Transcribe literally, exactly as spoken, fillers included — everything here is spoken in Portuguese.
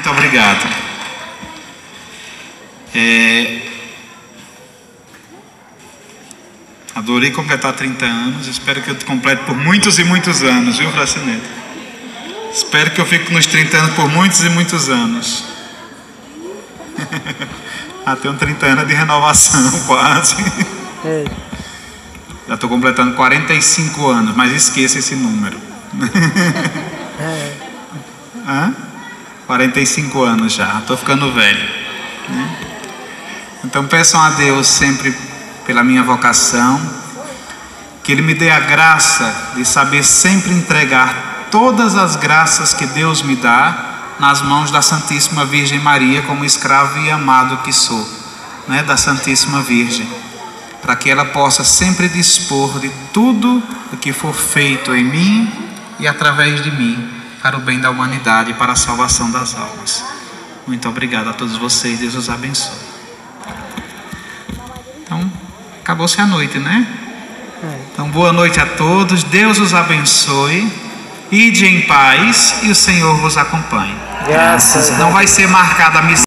Muito obrigado. É... Adorei completar trinta anos. Espero que eu complete por muitos e muitos anos, viu, Fracineta? Espero que eu fique nos trinta anos por muitos e muitos anos. Ah, tenho trinta anos de renovação, quase. É. Já estou completando quarenta e cinco anos, mas esqueça esse número. É. Hã? quarenta e cinco anos já, estou ficando velho, né? Então peçam a Deus sempre pela minha vocação, que Ele me dê a graça de saber sempre entregar todas as graças que Deus me dá nas mãos da Santíssima Virgem Maria, como escravo e amado que sou, né, da Santíssima Virgem, para que ela possa sempre dispor de tudo o que for feito em mim e através de mim, para o bem da humanidade e para a salvação das almas. Muito obrigado a todos vocês, Deus os abençoe. Então, acabou-se a noite, né? Então, boa noite a todos, Deus os abençoe, ide em paz e o Senhor vos acompanhe. Graças. Não vai ser marcada a missão.